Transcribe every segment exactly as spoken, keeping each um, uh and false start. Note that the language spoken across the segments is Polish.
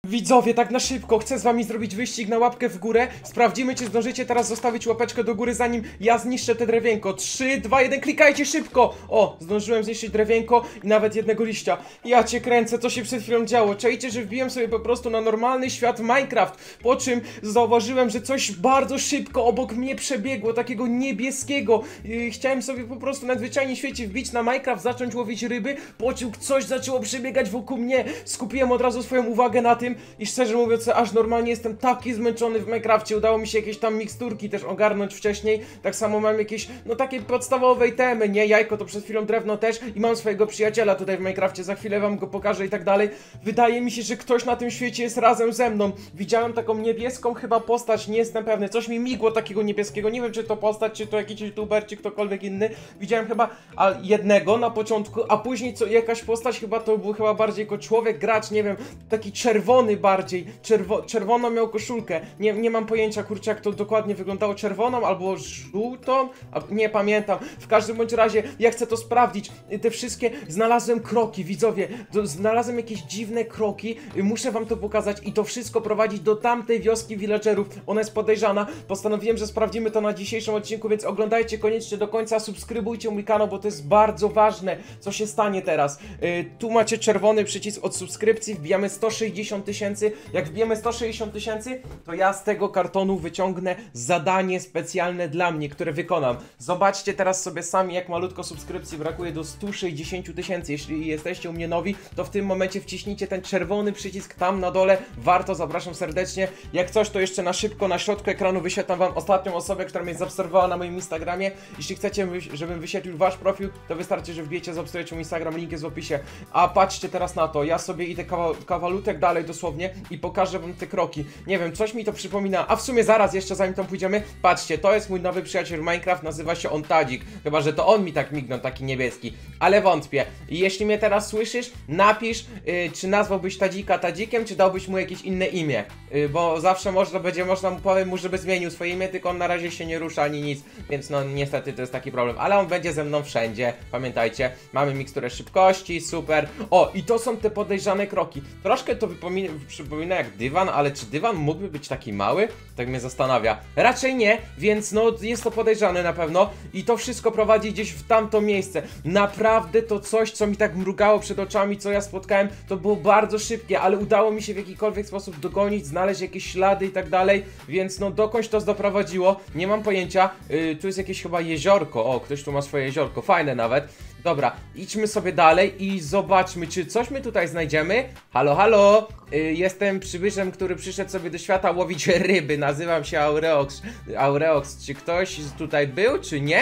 Widzowie, tak na szybko, chcę z wami zrobić wyścig na łapkę w górę. Sprawdzimy, czy zdążycie teraz zostawić łapeczkę do góry, zanim ja zniszczę te drewienko. trzy, dwa, jeden, klikajcie szybko! O, zdążyłem zniszczyć drewienko i nawet jednego liścia. Ja cię kręcę, co się przed chwilą działo. Czajcie, że wbiłem sobie po prostu na normalny świat Minecraft, po czym zauważyłem, że coś bardzo szybko obok mnie przebiegło, takiego niebieskiego. Yy, chciałem sobie po prostu na zwyczajnie świecie wbić na Minecraft, zacząć łowić ryby, po czym coś zaczęło przebiegać wokół mnie. Skupiłem od razu swoją uwagę na tym i szczerze mówiąc, aż normalnie jestem taki zmęczony w Minecrafcie. Udało mi się jakieś tam miksturki też ogarnąć wcześniej. Tak samo mam jakieś, no takie podstawowej temy, nie? Jajko to przed chwilą, drewno też i mam swojego przyjaciela tutaj w Minecrafcie, za chwilę wam go pokażę i tak dalej. Wydaje mi się, że ktoś na tym świecie jest razem ze mną. Widziałem taką niebieską chyba postać, nie jestem pewny. Coś mi migło takiego niebieskiego, nie wiem czy to postać, czy to jakiś youtuber, czy ktokolwiek inny. Widziałem chyba a, jednego na początku, a później co, jakaś postać, chyba to był chyba bardziej jako człowiek, gracz, nie wiem, taki czerwony bardziej, Czerwo czerwoną miał koszulkę, nie, nie mam pojęcia, kurczę, jak to dokładnie wyglądało, czerwoną albo żółtą, a, nie pamiętam, w każdym bądź razie ja chcę to sprawdzić, te wszystkie, znalazłem kroki, widzowie, do, znalazłem jakieś dziwne kroki, muszę wam to pokazać i to wszystko prowadzić do tamtej wioski villagerów, ona jest podejrzana, postanowiłem, że sprawdzimy to na dzisiejszym odcinku, więc oglądajcie koniecznie do końca, subskrybujcie mój kanał, bo to jest bardzo ważne, co się stanie teraz. Yy, tu macie czerwony przycisk od subskrypcji, wbijamy sto sześćdziesiąt tysięcy, jak wbijemy sto sześćdziesiąt tysięcy, to ja z tego kartonu wyciągnę zadanie specjalne dla mnie, które wykonam. Zobaczcie teraz sobie sami, jak malutko subskrypcji brakuje do stu sześćdziesięciu tysięcy. Jeśli jesteście u mnie nowi, to w tym momencie wciśnijcie ten czerwony przycisk tam na dole. Warto, zapraszam serdecznie. Jak coś, to jeszcze na szybko na środku ekranu wyświetlam wam ostatnią osobę, która mnie zaobserwowała na moim Instagramie. Jeśli chcecie, żebym wyświetlił wasz profil, to wystarczy, że wbijecie, zaobserwujecie mój Instagram, link jest w opisie. A patrzcie teraz na to, ja sobie idę kawał kawalutek dalej dosłownie i pokażę wam te kroki. Nie wiem, coś mi to przypomina, a w sumie zaraz jeszcze zanim tam pójdziemy, patrzcie, to jest mój nowy przyjaciel Minecraft, nazywa się on Tadzik, chyba że to on mi tak mignął, taki niebieski, ale wątpię. I jeśli mnie teraz słyszysz, napisz, yy, czy nazwałbyś Tadzika Tadzikiem, czy dałbyś mu jakieś inne imię, yy, bo zawsze można będzie, można mu powiem mu, żeby zmienił swoje imię, tylko on na razie się nie rusza ani nic, więc no niestety to jest taki problem, ale on będzie ze mną wszędzie, pamiętajcie, mamy miksturę szybkości, super. O, i to są te podejrzane kroki, troszkę to wypomina, przypomina jak dywan, ale czy dywan mógłby być taki mały? Tak mnie zastanawia. Raczej nie, więc no jest to podejrzane na pewno i to wszystko prowadzi gdzieś w tamto miejsce. Naprawdę to coś, co mi tak mrugało przed oczami, co ja spotkałem, to było bardzo szybkie, ale udało mi się w jakikolwiek sposób dogonić, znaleźć jakieś ślady i tak dalej, więc no dokądś to doprowadziło, nie mam pojęcia. Yy, tu jest jakieś chyba jeziorko, o, ktoś tu ma swoje jeziorko, fajne nawet. Dobra, idźmy sobie dalej i zobaczmy, czy coś my tutaj znajdziemy. Halo, halo, yy, jestem przybyszem, który przyszedł sobie do świata łowić ryby, nazywam się Aureox. Aureox, czy ktoś tutaj był, czy nie?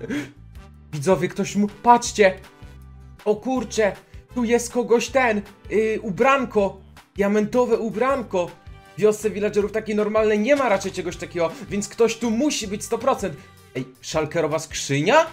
Widzowie, ktoś mu... Patrzcie! O kurcze, tu jest kogoś ten, yy, ubranko, diamentowe ubranko. W wiosce villagerów takiej normalnej nie ma raczej czegoś takiego, więc ktoś tu musi być sto procent. Ej, szalkerowa skrzynia?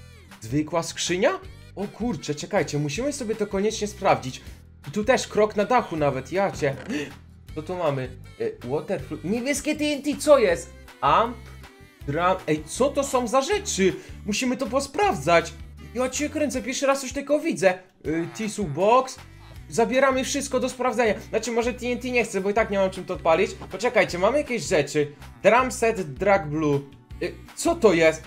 Zwykła skrzynia? O kurczę, czekajcie, musimy sobie to koniecznie sprawdzić. I tu też krok na dachu nawet, ja cię. Co tu mamy? E, waterproof. Niebieskie T N T, co jest? Amp? Drum. Ej, co to są za rzeczy? Musimy to posprawdzać. Ja cię kręcę, pierwszy raz coś takiego widzę. E, Tissue box. Zabieramy wszystko do sprawdzenia. Znaczy, może T N T nie chcę, bo i tak nie mam czym to odpalić. Poczekajcie, mamy jakieś rzeczy. Drum set drag blue. E, co to jest?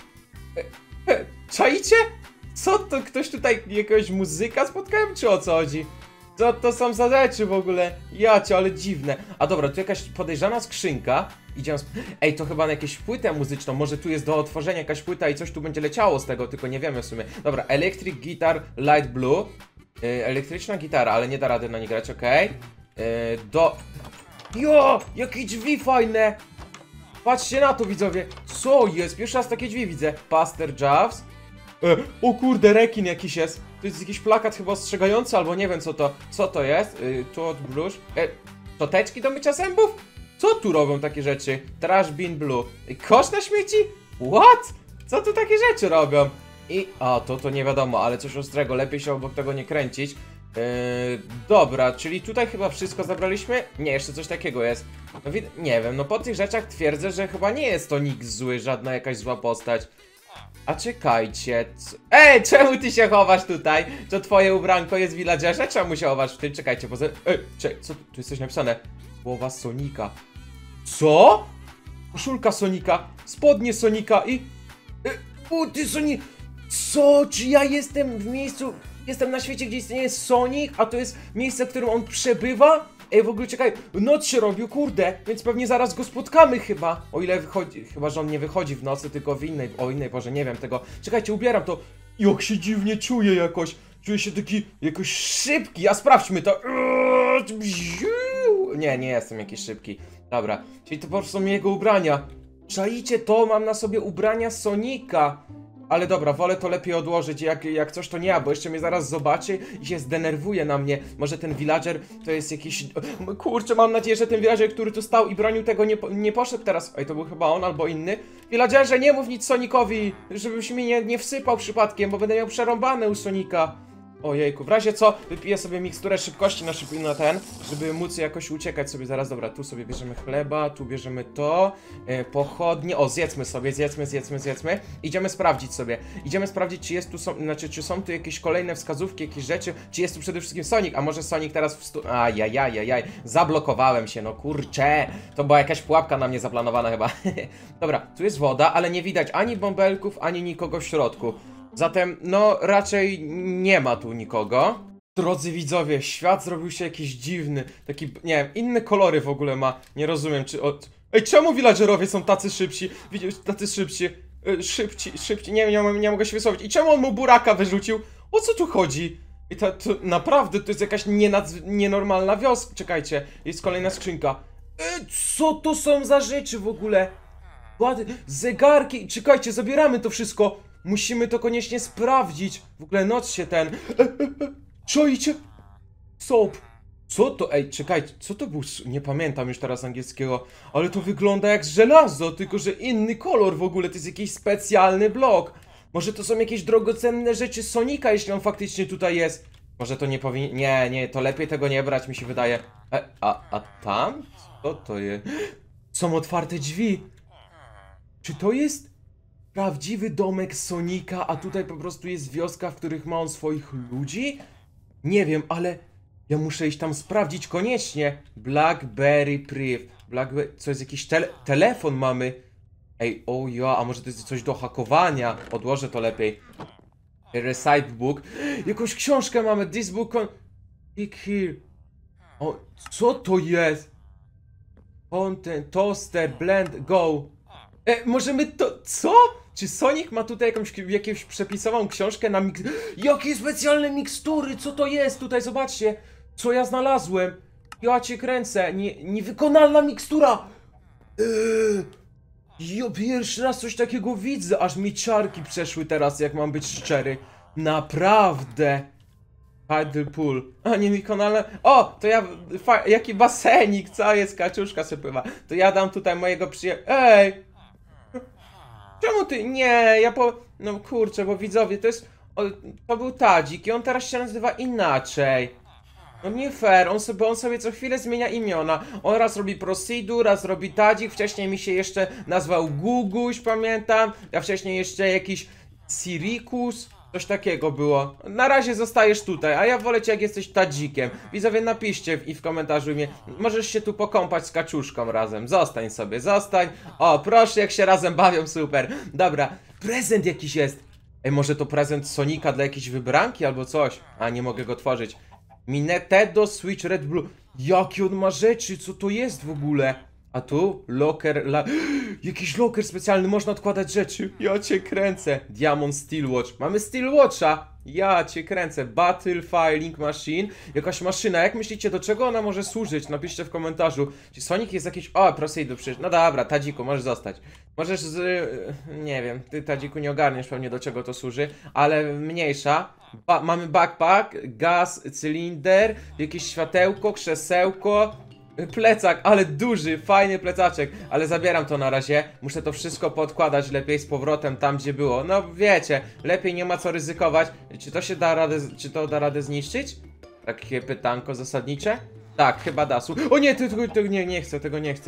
E, e, Czaicie? Co to? Ktoś tutaj jakiegoś muzyka spotkałem, czy o co chodzi? Co to są za rzeczy w ogóle? Jacie, ale dziwne. A dobra, tu jakaś podejrzana skrzynka. Idziemy. Ej, to chyba na jakąś płytę muzyczną. Może tu jest do otworzenia jakaś płyta i coś tu będzie leciało z tego, tylko nie wiemy w sumie. Dobra, Electric Guitar Light Blue. Yy, elektryczna gitara, ale nie da rady na nie grać, okej. Okay. Yy, do... Jo! Jakie drzwi fajne! Patrzcie na to, widzowie. Co jest? Pierwszy raz takie drzwi widzę. Pastor Javs. E, o kurde, rekin jakiś jest. To jest jakiś plakat chyba ostrzegający, albo nie wiem co to. Co to jest? Y, tu od blusz. E, Szczoteczki do mycia zębów? Co tu robią takie rzeczy? Trash bin blue. Y, kosz na śmieci? What? Co tu takie rzeczy robią? I... A, to to nie wiadomo, ale coś ostrego. Lepiej się obok tego nie kręcić. Yy, dobra, czyli tutaj chyba wszystko zabraliśmy? Nie, jeszcze coś takiego jest. No, nie wiem, no po tych rzeczach twierdzę, że chyba nie jest to nikt zły, żadna jakaś zła postać. A czekajcie, co... Ej, czemu ty się chowasz tutaj? To twoje ubranko jest villagerze? Czemu się chowasz w tym? Czekajcie, bo... Ej, czekaj, co tu jest coś napisane? Słowa Sonika. Co? Koszulka Sonika, spodnie Sonika i... E, buty Sonika. Co? Czy ja jestem w miejscu... Jestem na świecie, gdzie istnieje Sonic, a to jest miejsce, w którym on przebywa? Ej, w ogóle czekaj, noc się robił, kurde, więc pewnie zaraz go spotkamy chyba. O ile wychodzi, chyba że on nie wychodzi w nocy, tylko w innej, o innej porze, nie wiem tego. Czekajcie, ubieram to. Jak się dziwnie czuję jakoś. Czuję się taki jakoś szybki, a sprawdźmy to. Nie, nie jestem jakiś szybki. Dobra, czyli to po prostu są jego ubrania. Czaicie to? Mam na sobie ubrania Sonika. Ale dobra, wolę to lepiej odłożyć, jak, jak coś to nie ja, bo jeszcze mnie zaraz zobaczy i się zdenerwuje na mnie. Może ten villager to jest jakiś... Kurczę, mam nadzieję, że ten villager, który tu stał i bronił tego, nie, nie poszedł teraz. Ej, to był chyba on albo inny. Villagerze, nie mów nic Sonicowi, żebyś mi nie, nie wsypał przypadkiem, bo będę miał przerąbane u Sonika. Ojejku, w razie co, wypiję sobie miksturę szybkości na, szyb na ten, żeby móc jakoś uciekać sobie zaraz. Dobra, tu sobie bierzemy chleba, tu bierzemy to, e, pochodnie, o zjedzmy sobie, zjedzmy, zjedzmy, zjedzmy. Idziemy sprawdzić sobie, idziemy sprawdzić, czy jest tu, są, znaczy, czy są tu jakieś kolejne wskazówki, jakieś rzeczy, czy jest tu przede wszystkim Sonic, a może Sonic teraz w stu... Ajajajajaj, zablokowałem się, no kurczę, to była jakaś pułapka na mnie zaplanowana chyba. Dobra, tu jest woda, ale nie widać ani bąbelków, ani nikogo w środku. Zatem, no, raczej nie ma tu nikogo. Drodzy widzowie, świat zrobił się jakiś dziwny, taki, nie wiem, inne kolory w ogóle ma. Nie rozumiem, czy od... Ej, czemu villagerowie są tacy szybsi? Widzisz, tacy szybsi, yy, szybci, szybci, nie, nie, nie mogę się wysłowić. I czemu on mu buraka wyrzucił? O co tu chodzi? I to, to naprawdę, to jest jakaś nienadz- nienormalna wioska. Czekajcie, jest kolejna skrzynka. Ej, co to są za rzeczy w ogóle? Ładne, zegarki, czekajcie, zabieramy to wszystko. Musimy to koniecznie sprawdzić. W ogóle noc się ten... E, e, e, czujcie? Soap. Co to? Ej, czekajcie, co to był? Nie pamiętam już teraz angielskiego. Ale to wygląda jak żelazo, tylko że inny kolor w ogóle. To jest jakiś specjalny blok. Może to są jakieś drogocenne rzeczy Sonika, jeśli on faktycznie tutaj jest. Może to nie powinien... Nie, nie, to lepiej tego nie brać, mi się wydaje. E, a, a tam? Co to jest? Są otwarte drzwi. Czy to jest... prawdziwy domek Sonika, a tutaj po prostu jest wioska, w których ma on swoich ludzi? Nie wiem, ale ja muszę iść tam sprawdzić koniecznie. Blackberry Priv. Blackberry... Co jest jakiś tele... telefon mamy? Ej, o ja, a może to jest coś do hakowania? Odłożę to lepiej. Recite book. Jakąś książkę mamy. This book on... Click here. O, co to jest? Content, toaster, blend, go. E, możemy to... Co? Czy Sonic ma tutaj jakąś, jakąś przepisową książkę na miks... Jakie specjalne mikstury? Co to jest? Tutaj zobaczcie, co ja znalazłem. Ja cię kręcę. Nie, niewykonalna mikstura. Eee, ja pierwszy raz coś takiego widzę. Aż mi ciarki przeszły teraz, jak mam być szczery. Naprawdę. Paddle pool. A, niewykonalne... O, to ja... Fa... Jaki basenik, co jest? Kaczuszka się pływa. To ja dam tutaj mojego przyjaciela... Ej! Czemu ty? Nie, ja po... No kurczę, bo widzowie, to jest... O, to był Tadzik i on teraz się nazywa inaczej. No nie fair, on sobie, on sobie co chwilę zmienia imiona. On raz robi Procedu, raz robi Tadzik, wcześniej mi się jeszcze nazwał Guguś, pamiętam. A wcześniej jeszcze jakiś Sirikus. Coś takiego było. Na razie zostajesz tutaj, a ja wolę cię, jak jesteś Tadzikiem. Widzowie, napiszcie w, i w komentarzu mnie. Możesz się tu pokąpać z kaczuszką razem. Zostań sobie, zostań. O, proszę, jak się razem bawią, super. Dobra, prezent jakiś jest. Ej, może to prezent Sonika dla jakiejś wybranki albo coś. A, nie mogę go tworzyć. Nintendo Switch Red Blue. Jakie on ma rzeczy, co to jest w ogóle? A tu? Locker... La... Jakiś locker specjalny, można odkładać rzeczy. Ja cię kręcę. Diamond Steel Watch. Mamy Steel Watcha. Ja cię kręcę. Battle Filing Machine. Jakaś maszyna. Jak myślicie, do czego ona może służyć? Napiszcie w komentarzu. Czy Sonic jest jakiś... O, Procedu przecież. No dobra, Tadziku, możesz zostać. Możesz z... Nie wiem, ty, Tadziku, nie ogarniesz pewnie, do czego to służy. Ale mniejsza. Ba mamy backpack, gaz, cylinder, jakieś światełko, krzesełko... Plecak, ale duży, fajny plecaczek. Ale zabieram to na razie. Muszę to wszystko podkładać lepiej z powrotem tam, gdzie było. No wiecie, lepiej nie ma co ryzykować. Czy to się da radę, czy to da radę zniszczyć? Takie pytanko zasadnicze? Tak, chyba da. O nie, ty, ty, ty, nie, nie chcę, tego nie chcę.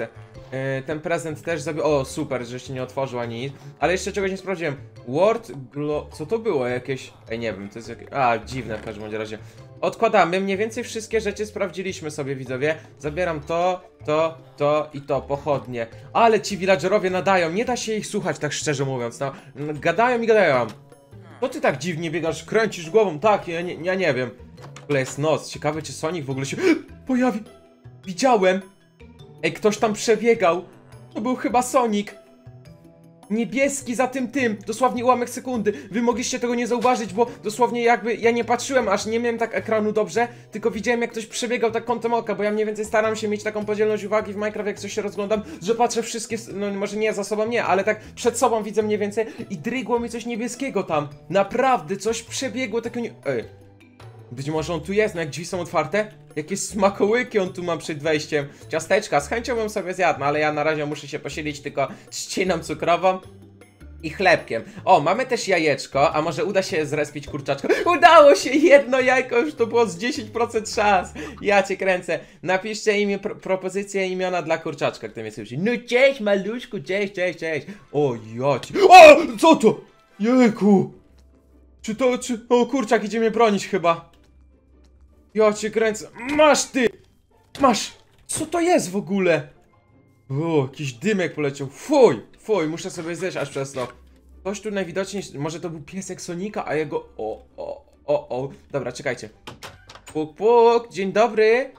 Yy, ten prezent też zabił. O, super, że się nie otworzył ani nic. Ale jeszcze czegoś nie sprawdziłem. Word Glo... Co to było? Jakieś... Ej, nie wiem, to jest jakieś... A, dziwne w każdym bądź razie. Odkładamy, mniej więcej wszystkie rzeczy sprawdziliśmy sobie, widzowie. Zabieram to, to, to i to, pochodnie. Ale ci villagerowie nadają, nie da się ich słuchać, tak szczerze mówiąc, no. Gadają i gadają. Co ty tak dziwnie biegasz, kręcisz głową? Tak, ja nie, ja nie wiem. W ogóle jest noc, ciekawe czy Sonic w ogóle się pojawi. Widziałem. Ej, ktoś tam przebiegał. To był chyba Sonic. Niebieski za tym tym, dosłownie ułamek sekundy. Wy mogliście tego nie zauważyć, bo dosłownie jakby ja nie patrzyłem, aż nie miałem tak ekranu dobrze, tylko widziałem jak ktoś przebiegał tak kątem oka, bo ja mniej więcej staram się mieć taką podzielność uwagi w Minecraft, jak coś się rozglądam, że patrzę wszystkie, no może nie za sobą nie, ale tak przed sobą widzę mniej więcej i drygło mi coś niebieskiego tam. Naprawdę, coś przebiegło takiego nie... Ej. Być może on tu jest, no jak drzwi są otwarte? Jakieś smakołyki on tu ma przed wejściem. Ciasteczka, z chęcią bym sobie zjadł, no ale ja na razie muszę się posilić tylko trzciną cukrową i chlebkiem. O, mamy też jajeczko, a może uda się zrespić kurczaczko? Udało się! Jedno jajko, już to było z dziesięć procent szans. Ja cię kręcę. Napiszcie imię, pro propozycję imiona dla kurczaczka, kto mnie słyszy. No cześć, maluszku, cześć, cześć, cześć. O, ja ci... O! Co to? Jejku! Czy to, czy... O, kurczak idzie mnie bronić chyba. Ja cię kręcę. Masz ty! Masz! Co to jest w ogóle? O, jakiś dymek poleciał. Fuj! Fuj, muszę sobie zjeść aż przez to. Ktoś tu najwidoczniej... Może to był piesek Sonika, a jego... O, o, o, o. Dobra, czekajcie. Puk, puk. Dzień dobry.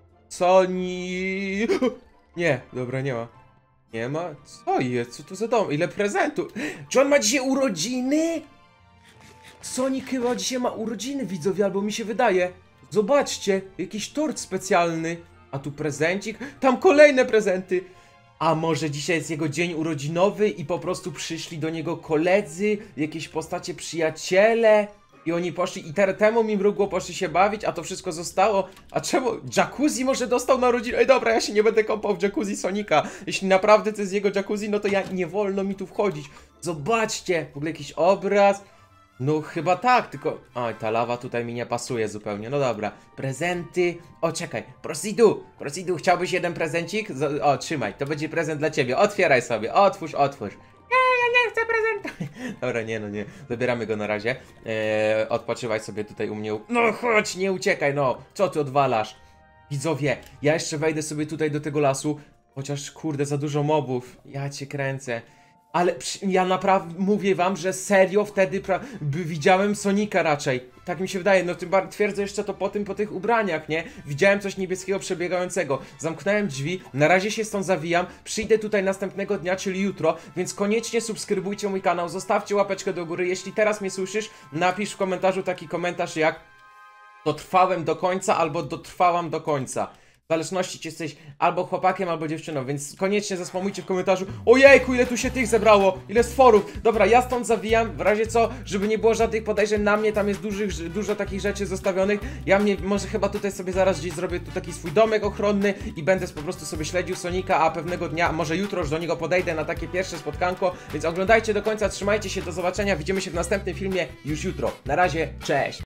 Soni... Nie, dobra, nie ma. Nie ma? Co jest? Co to za dom? Ile prezentu? Czy on ma dzisiaj urodziny? Sonic chyba dzisiaj ma urodziny, widzowie, albo mi się wydaje. Zobaczcie, jakiś tort specjalny. A tu prezencik. Tam kolejne prezenty. A może dzisiaj jest jego dzień urodzinowy i po prostu przyszli do niego koledzy, jakieś postacie przyjaciele i oni poszli i te, temu mi mrugło poszli się bawić, a to wszystko zostało. A czemu? Jacuzzi może dostał na rodzinę? Ej dobra, ja się nie będę kąpał w jacuzzi Sonika. Jeśli naprawdę to jest jego jacuzzi, no to ja nie wolno mi tu wchodzić. Zobaczcie, w ogóle jakiś obraz. No chyba tak, tylko... Oj, ta lawa tutaj mi nie pasuje zupełnie, no dobra. Prezenty... O, czekaj, Prosidu, Prosidu, chciałbyś jeden prezencik? Z o, trzymaj, to będzie prezent dla ciebie, otwieraj sobie, otwórz, otwórz. Nie, ja nie chcę prezentu. Dobra, nie, no nie, zabieramy go na razie. Eee, odpoczywaj sobie tutaj u mnie. No chodź, nie uciekaj, no, co ty odwalasz? Widzowie, ja jeszcze wejdę sobie tutaj do tego lasu, chociaż kurde, za dużo mobów, ja cię kręcę. Ale ja naprawdę mówię wam, że serio wtedy widziałem Sonika raczej. Tak mi się wydaje, no tym bardziej twierdzę jeszcze to po tym, po tych ubraniach, nie? Widziałem coś niebieskiego przebiegającego. Zamknąłem drzwi, na razie się stąd zawijam. Przyjdę tutaj następnego dnia, czyli jutro, więc koniecznie subskrybujcie mój kanał, zostawcie łapeczkę do góry. Jeśli teraz mnie słyszysz, napisz w komentarzu taki komentarz jak dotrwałem do końca albo dotrwałam do końca. W zależności, czy jesteś albo chłopakiem, albo dziewczyną, więc koniecznie zaspamujcie w komentarzu. Ojejku, ile tu się tych zebrało, ile stworów. Dobra, ja stąd zawijam, w razie co, żeby nie było żadnych podejrzeń na mnie, tam jest dużych, dużo takich rzeczy zostawionych. Ja mnie, może chyba tutaj sobie zaraz gdzieś zrobię tu taki swój domek ochronny i będę po prostu sobie śledził Sonika, a pewnego dnia, może jutro już do niego podejdę na takie pierwsze spotkanko, więc oglądajcie do końca, trzymajcie się, do zobaczenia, widzimy się w następnym filmie już jutro. Na razie, cześć!